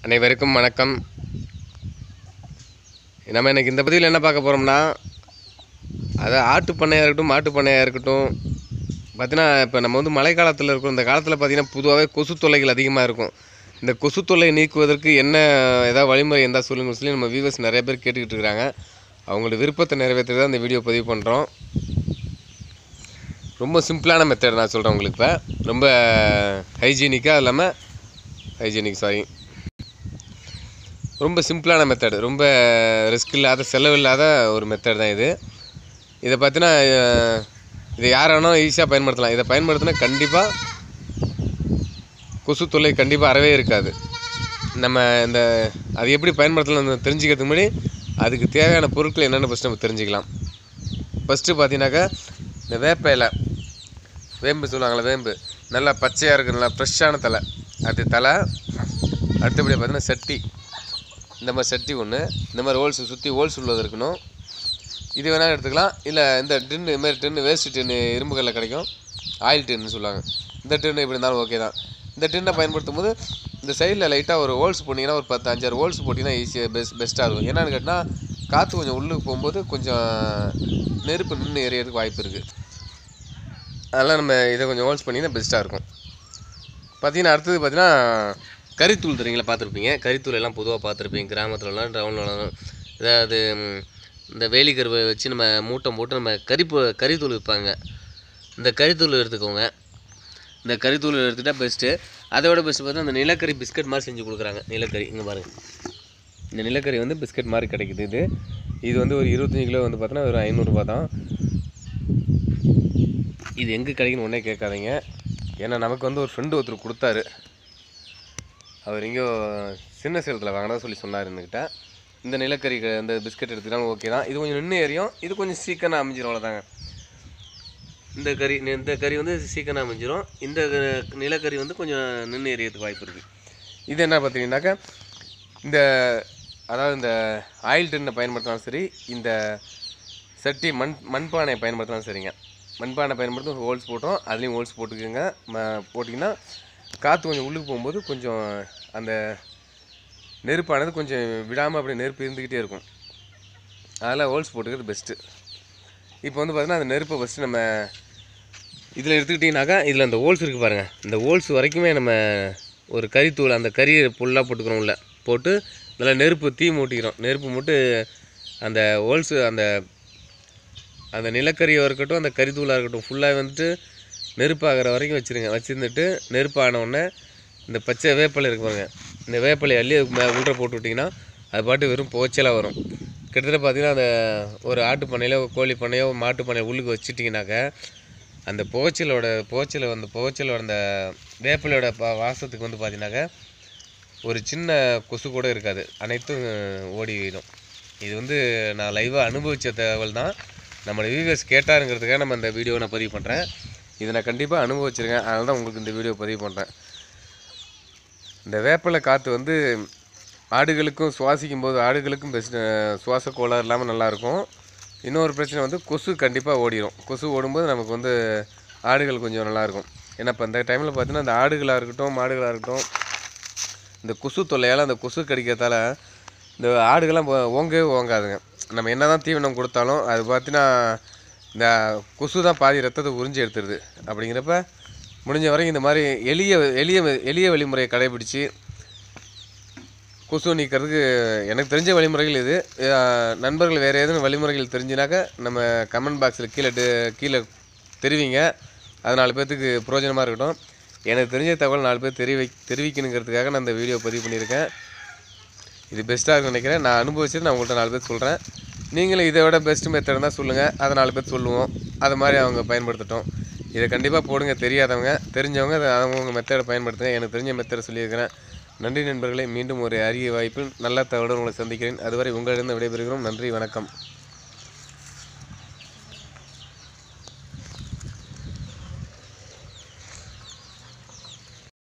அனைவருக்கும் வணக்கம். நம்ம இன்றைக்கி இந்த பதிவில் என்ன பார்க்க போகிறோம்னா, அது ஆட்டு பண்ணையாக இருக்கட்டும் மாட்டு பண்ணையாக இருக்கட்டும், பார்த்தீங்கன்னா இப்போ நம்ம வந்து மழை காலத்தில் இருக்கோம். இந்த காலத்தில் பார்த்திங்கன்னா பொதுவாகவே கொசு தொல்லைகள் அதிகமாக இருக்கும். இந்த கொசு தொல்லை நீக்குவதற்கு என்ன ஏதாவது வழிமுறை இருந்தால் சொல்லுங்கன்னு சொல்லி நம்ம வியூவர்ஸ் நிறைய பேர் கேட்டுக்கிட்டு இருக்கிறாங்க. அவங்களோட விருப்பத்தை நிறைவேற்றி தான் இந்த வீடியோ பதிவு பண்ணுறோம். ரொம்ப சிம்பிளான மெத்தட் நான் சொல்கிறேன் உங்களுக்கு. இப்போ ரொம்ப ஹைஜீனிக்காக இல்லாமல் ரொம்ப சிம்பிளான மெத்தடு, ரொம்ப ரிஸ்க் இல்லாத செலவு இல்லாத ஒரு மெத்தட் தான் இது. இதை பார்த்தீங்கன்னா இதை யார் வேணாலும் ஈஸியாக பயன்படுத்தலாம். இதை பயன்படுத்தினா கண்டிப்பாக கொசு தொல்லை கண்டிப்பாக அறவே இருக்காது. நம்ம இந்த அது எப்படி பயன்படுத்தலாம் தெரிஞ்சுக்கிறதுக்கு முன்னாடி அதுக்கு தேவையான பொருட்கள் என்னென்னு ஃபஸ்ட்டு நம்ம தெரிஞ்சுக்கலாம். ஃபஸ்ட்டு பார்த்தீங்கன்னாக்கா இந்த வேப்ப இலை, வேம்பு சொல்லுவாங்களே, வேம்பு நல்லா பச்சையாக இருக்குது, நல்லா ஃப்ரெஷ்ஷான தலை, அது தலை. அடுத்தபடி பார்த்தீங்கன்னா சட்டி, இந்த மாதிரி சட்டி ஒன்று, இந்த மாதிரி ஹோல்ஸ் சுற்றி ஹோல்ஸ் உள்ளது இருக்கணும். இது வேணாலும் எடுத்துக்கலாம். இல்லை இந்த டின்னு, இது மாதிரி டின்னு, வேஸ்ட்டு டின்னு இரும்புகளில் கிடைக்கும், ஆயில் டின்னு சொல்லுவாங்க. இந்த டின்னு எப்படி இருந்தாலும் ஓகே தான். இந்த டின்னை பயன்படுத்தும் போது இந்த சைடில் லைட்டாக ஒரு ஹோல்ஸ் போட்டிங்கன்னா, ஒரு 10-5 ஹோல்ஸ் போட்டிங்கன்னா ஈஸியாக பெஸ்ட்டாக இருக்கும். என்னென்னு கேட்டால் காற்று கொஞ்சம் உள்ளுக்கு போகும்போது கொஞ்சம் நெருப்பு நின்று எரியறதுக்கு வாய்ப்பு இருக்குது. அதெல்லாம் நம்ம இதை கொஞ்சம் ஹோல்ஸ் பண்ணிங்கன்னா பெஸ்ட்டாக இருக்கும். பார்த்திங்கன்னா அடுத்தது பார்த்திங்கன்னா கறித்தூள் தெரியுங்களா, பார்த்துருப்பீங்க. கறித்தூள் எல்லாம் பொதுவாக பார்த்துருப்பீங்க, கிராமத்துலலாம் டவுன்லலாம். அதாவது இந்த வேலிக்கருவை வச்சு நம்ம மூட்டை போட்டு நம்ம கறித்தூள் விற்பாங்க. இந்த கறித்தூள் எடுத்துக்கோங்க. இந்த கறித்தூள் எடுத்துகிட்டா பெஸ்ட்டு. அதோட பெஸ்ட்டு பார்த்தா அந்த நிலக்கரி பிஸ்கட் மாதிரி செஞ்சு கொடுக்குறாங்க. நிலக்கரி இங்கே பாருங்கள், இந்த நிலக்கரி வந்து பிஸ்கட் மாதிரி கிடைக்குது. இது வந்து ஒரு 25 கிலோ வந்து பார்த்தோன்னா ஒரு 500 ரூபா தான். இது எங்கே கிடைக்குன்னு ஒன்றே கேட்காதீங்க. ஏன்னா நமக்கு வந்து ஒரு ஃப்ரெண்டு ஒருத்தர் கொடுத்தாரு. அவர் எங்கேயோ சின்ன சேலத்தில் வாங்கினா சொல்லி சொன்னார் என்கிட்ட. இந்த நிலக்கரி இந்த பிஸ்கட் எடுத்துக்கிட்டாலும் ஓகே தான். இது கொஞ்சம் நின்று ஏறியும், இது கொஞ்சம் சீக்கிரம் அமைஞ்சிடும், அவ்வளோதாங்க. இந்த கறி வந்து சீக்கிரம் அமைஞ்சிடும். இந்த நிலக்கரி வந்து கொஞ்சம் நின்று ஏறியதுக்கு வாய்ப்பு இருக்குது. இது என்ன பார்த்தீங்கன்னாக்கா, அதாவது இந்த ஆயில் டின்னை பயன்படுத்தினாலும் சரி, இந்த சட்டி மண்பானையை பயன்படுத்தினாலும் சரிங்க. மண்பானை பயன்படுத்தும் ஹோல்ஸ் போட்டோம், அதுலேயும் ஹோல்ஸ் போட்டுக்கோங்க. போட்டிங்கன்னா காற்று கொஞ்சம் உள்ளுக்கு போகும்போது கொஞ்சம் அந்த நெருப்பானது கொஞ்சம் விடாமல் அப்படியே நெருப்பு இருந்துக்கிட்டே இருக்கும். அதெல்லாம் ஹோல்ஸ் போட்டுக்கிறது பெஸ்ட்டு. இப்போ வந்து பார்த்திங்கன்னா அந்த நெருப்பை ஃபஸ்ட்டு நம்ம இதில் எடுத்துக்கிட்டிங்கனாக்கா, இதில் அந்த ஹோல்ஸ் இருக்குது பாருங்கள், இந்த ஹோல்ஸ் வரைக்குமே நம்ம ஒரு கறித்தூள், அந்த கறி புல்லாக போட்டுக்கிறோம், உள்ள போட்டு நல்லா நெருப்பு தீ மூட்டிக்கிறோம். நெருப்பு மூட்டு அந்த ஹோல்ஸு அந்த நிலக்கரியாக இருக்கட்டும், அந்த கறித்தூளாக இருக்கட்டும், ஃபுல்லாக வந்துட்டு நெருப்பாகிற வரைக்கும் வச்சுருங்க. வச்சுருந்துட்டு நெருப்பானவுடனே இந்த பச்சை வேப்பலை இருக்கு பாருங்க, இந்த வேப்பலை அள்ளி அதுக்கு உள்ள போட்டு விட்டிங்கன்னா அது பாட்டு வெறும் புகைச்சலாக வரும். கிட்டத்தட்ட பார்த்திங்கன்னா அந்த ஒரு ஆட்டு பண்ணையிலோ கோழி பண்ணையோ மாட்டு பண்ணையோ உள்ளுக்கு வச்சுட்டிங்கனாக்கா அந்த புகைச்சலை அந்த வேப்பலையோட வாசத்துக்கு வந்து பார்த்திங்கனாக்கா ஒரு சின்ன கொசு கூட இருக்காது, அனைத்தும் ஓடிடும். இது வந்து நான் லைவாக அனுபவித்த தகவல் தான். நம்மளோட வியூவர்ஸ் கேட்டாருங்கிறதுக்காக நம்ம இந்த வீடியோவை நான் பதிவு பண்ணுறேன். இதை நான் கண்டிப்பாக அனுபவிச்சிருக்கேன், அதனால தான் உங்களுக்கு இந்த வீடியோ பதிவு பண்ணுறேன். இந்த வேப்பலை காற்று வந்து ஆடுகளுக்கும் சுவாசிக்கும் போது ஆடுகளுக்கும் பெஸ்ட், சுவாச கோளாறு இல்லாமல் நல்லாயிருக்கும். இன்னொரு பிரச்சனை வந்து கொசு கண்டிப்பாக ஓடிடும். கொசு ஓடும்போது நமக்கு வந்து ஆடுகள் கொஞ்சம் நல்லாயிருக்கும். ஏன்னா இப்போ இந்த டைமில் பார்த்தீங்கன்னா இந்த ஆடுகளாக இருக்கட்டும் மாடுகளாக இருக்கட்டும், இந்த கொசு தொல்லையால் அந்த கொசு கடிக்கிறதால இந்த ஆடுகள்லாம் ஓங்கவே ஓங்காதுங்க. நம்ம என்ன தான் தீவனம் கொடுத்தாலும் அது பார்த்தீங்கன்னா இந்த கொசு தான் பாதி ரத்தத்தை உறிஞ்சி எடுத்துடுது. அப்படிங்கிறப்ப முடிஞ்ச வரைக்கும் இந்த மாதிரி எளிய வழிமுறையை கடைபிடிச்சி கொசு நீக்கிறதுக்கு எனக்கு தெரிஞ்ச வழிமுறைகள் இது. நண்பர்கள் வேறு எதுவும் வழிமுறைகள் தெரிஞ்சுனாக்கா நம்ம கமெண்ட் பாக்ஸில் கீழே தெரிவிங்க. அது 4 பேர்த்துக்கு பிரயோஜனமாக இருக்கட்டும். எனக்கு தெரிஞ்ச தகவல் 4 பேர் தெரிவிக்கணுங்கிறதுக்காக நான் இந்த வீடியோ பதிவு பண்ணியிருக்கேன். இது பெஸ்ட்டாக இருக்குன்னு நினைக்கிறேன். நான் அனுபவிச்சது நான் உங்கள்கிட்ட 4 பேர் சொல்கிறேன். நீங்களும் இதை விட பெஸ்ட்டு மெத்தட் தான் சொல்லுங்கள், அதை 4 பேர் சொல்லுவோம். அது மாதிரி அவங்க பயன்படுத்தட்டும். இதை கண்டிப்பாக போடுங்க. தெரியாதவங்க, தெரிஞ்சவங்க அதை அவங்கவுங்க மெத்தடை பயன்படுத்துங்க. எனக்கு தெரிஞ்ச மெத்தடை சொல்லியிருக்கிறேன். நன்றி நண்பர்களே. மீண்டும் ஒரு அரிய வாய்ப்பில் நல்ல தகவலுடன் உங்களை சந்திக்கிறேன். அதுவரை உங்களிடம் விடைபெறுகிறோம். நன்றி, வணக்கம்.